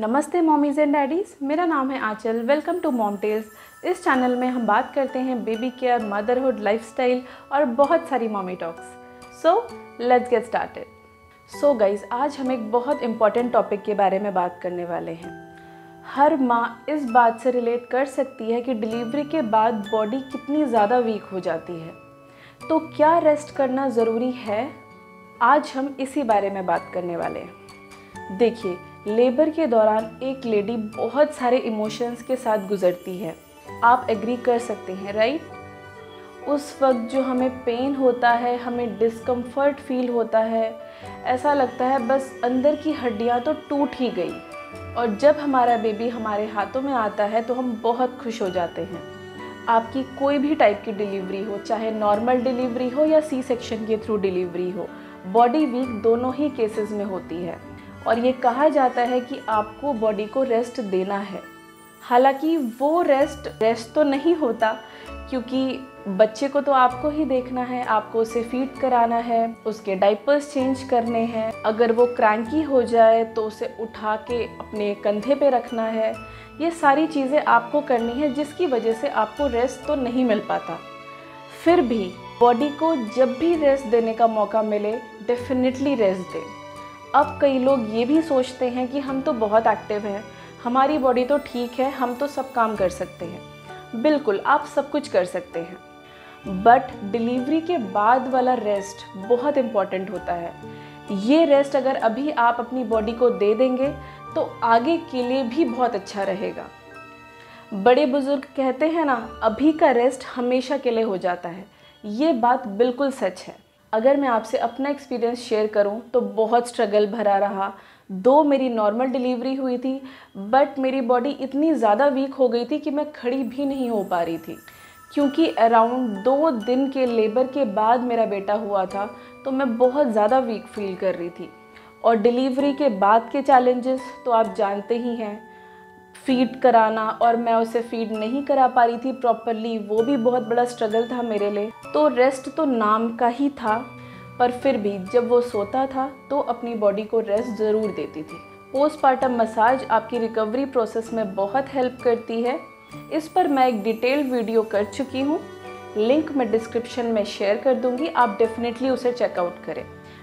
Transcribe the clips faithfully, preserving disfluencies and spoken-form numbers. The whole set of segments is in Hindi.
नमस्ते मॉमीज़ एंड डैडीज़, मेरा नाम है Aanchal. Welcome to mom tales. इस चैनल में हम बात करते हैं बेबी केयर, मदरहुड, लाइफस्टाइल और बहुत सारी mommy talks. So let's get started. So guys, आज हम एक बहुत इम्पॉर्टेंट टॉपिक के बारे में बात करने वाले हैं। हर माँ इस बात से रिलेट कर सकती है कि डिलीवरी के बाद बॉडी कितनी ज़्यादा वीक हो जाती है, तो क्या रेस्ट करना ज़रूरी है? आज हम इसी बारे में बात करने वाले हैं। देखिए, लेबर के दौरान एक लेडी बहुत सारे इमोशंस के साथ गुजरती है। आप एग्री कर सकते हैं, राइट? उस वक्त जो हमें पेन होता है, हमें डिस्कम्फर्ट फील होता है, ऐसा लगता है बस अंदर की हड्डियां तो टूट ही गई। और जब हमारा बेबी हमारे हाथों में आता है तो हम बहुत खुश हो जाते हैं। आपकी कोई भी टाइप की डिलीवरी हो, चाहे नॉर्मल डिलीवरी हो या सी सेक्शन के थ्रू डिलीवरी हो, बॉडी वीक दोनों ही केसेस में होती है। और ये कहा जाता है कि आपको बॉडी को रेस्ट देना है। हालांकि वो रेस्ट रेस्ट तो नहीं होता, क्योंकि बच्चे को तो आपको ही देखना है, आपको उसे फीड कराना है, उसके डाइपर्स चेंज करने हैं। अगर वो क्रैंकी हो जाए तो उसे उठा के अपने कंधे पे रखना है। ये सारी चीज़ें आपको करनी है, जिसकी वजह से आपको रेस्ट तो नहीं मिल पाता। फिर भी बॉडी को जब भी रेस्ट देने का मौका मिले, डेफिनेटली रेस्ट दें। अब कई लोग ये भी सोचते हैं कि हम तो बहुत एक्टिव हैं, हमारी बॉडी तो ठीक है, हम तो सब काम कर सकते हैं। बिल्कुल, आप सब कुछ कर सकते हैं, बट डिलीवरी के बाद वाला रेस्ट बहुत इम्पॉर्टेंट होता है। ये रेस्ट अगर अभी आप अपनी बॉडी को दे देंगे तो आगे के लिए भी बहुत अच्छा रहेगा। बड़े बुजुर्ग कहते हैं ना, अभी का रेस्ट हमेशा के लिए हो जाता है। ये बात बिल्कुल सच है। अगर मैं आपसे अपना एक्सपीरियंस शेयर करूं तो बहुत स्ट्रगल भरा रहा। दो मेरी नॉर्मल डिलीवरी हुई थी, बट मेरी बॉडी इतनी ज़्यादा वीक हो गई थी कि मैं खड़ी भी नहीं हो पा रही थी। क्योंकि अराउंड दो दिन के लेबर के बाद मेरा बेटा हुआ था, तो मैं बहुत ज़्यादा वीक फील कर रही थी। और डिलीवरी के बाद के चैलेंजेस तो आप जानते ही हैं। फीड कराना, और मैं उसे फीड नहीं करा पा रही थी प्रॉपरली, वो भी बहुत बड़ा स्ट्रगल था मेरे लिए। तो रेस्ट तो नाम का ही था, पर फिर भी जब वो सोता था तो अपनी बॉडी को रेस्ट ज़रूर देती थी। पोस्टपार्टम मसाज आपकी रिकवरी प्रोसेस में बहुत हेल्प करती है। इस पर मैं एक डिटेल्ड वीडियो कर चुकी हूँ, लिंक मैं डिस्क्रिप्शन में शेयर कर दूँगी। आप डेफिनेटली उसे चेकआउट करें।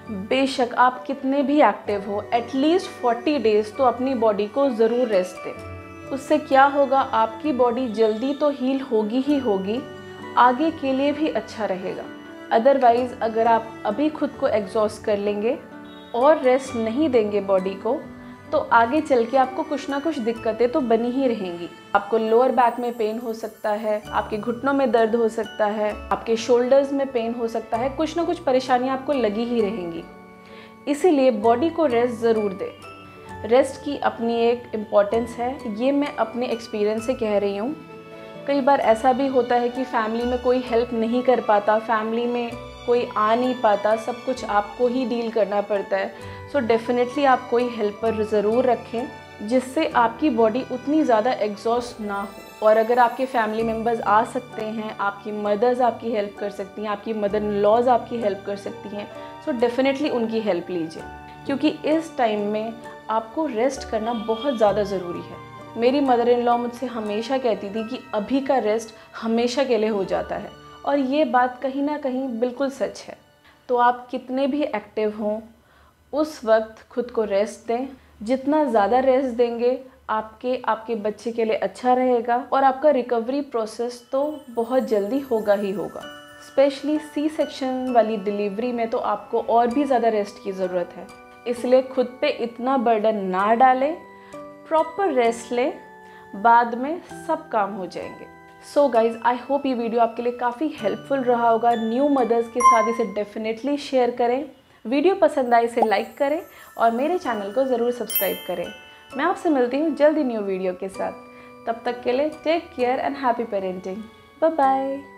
बेशक आप कितने भी एक्टिव हो, एटलीस्ट फोर्टी डेज़ तो अपनी बॉडी को ज़रूर रेस्ट दें। उससे क्या होगा, आपकी बॉडी जल्दी तो हील होगी ही होगी, आगे के लिए भी अच्छा रहेगा। अदरवाइज़ अगर आप अभी खुद को एग्जॉस्ट कर लेंगे और रेस्ट नहीं देंगे बॉडी को, तो आगे चल के आपको कुछ ना कुछ दिक्कतें तो बनी ही रहेंगी। आपको लोअर बैक में पेन हो सकता है, आपके घुटनों में दर्द हो सकता है, आपके शोल्डर्स में पेन हो सकता है, कुछ ना कुछ परेशानियाँ आपको लगी ही रहेंगी। इसीलिए बॉडी को रेस्ट ज़रूर दें। रेस्ट की अपनी एक इम्पॉर्टेंस है, ये मैं अपने एक्सपीरियंस से कह रही हूँ। कई बार ऐसा भी होता है कि फैमिली में कोई हेल्प नहीं कर पाता, फैमिली में कोई आ नहीं पाता, सब कुछ आपको ही डील करना पड़ता है। सो डेफिनेटली आप कोई हेल्पर ज़रूर रखें, जिससे आपकी बॉडी उतनी ज़्यादा एग्जॉस्ट ना हो। और अगर आपके फैमिली मेम्बर्स आ सकते हैं, आपकी मदर्स आपकी हेल्प कर सकती हैं, आपकी मदर इन लॉज आपकी हेल्प कर सकती हैं, सो डेफिनेटली उनकी हेल्प लीजिए, क्योंकि इस टाइम में आपको रेस्ट करना बहुत ज़्यादा ज़रूरी है। मेरी मदर इन लॉ मुझसे हमेशा कहती थी कि अभी का रेस्ट हमेशा के लिए हो जाता है, और ये बात कहीं ना कहीं बिल्कुल सच है। तो आप कितने भी एक्टिव हों, उस वक्त खुद को रेस्ट दें। जितना ज़्यादा रेस्ट देंगे, आपके आपके बच्चे के लिए अच्छा रहेगा, और आपका रिकवरी प्रोसेस तो बहुत जल्दी होगा ही होगा। स्पेशली सी सेक्शन वाली डिलीवरी में तो आपको और भी ज़्यादा रेस्ट की ज़रूरत है। इसलिए खुद पे इतना बर्डन ना डालें, प्रॉपर रेस्ट लें, बाद में सब काम हो जाएंगे। सो गाइज, आई होप ये वीडियो आपके लिए काफ़ी हेल्पफुल रहा होगा। न्यू मदर्स के साथ इसे डेफिनेटली शेयर करें। वीडियो पसंद आए इसे लाइक करें और मेरे चैनल को ज़रूर सब्सक्राइब करें। मैं आपसे मिलती हूँ जल्दी न्यू वीडियो के साथ। तब तक के लिए take care and happy parenting. Bye bye.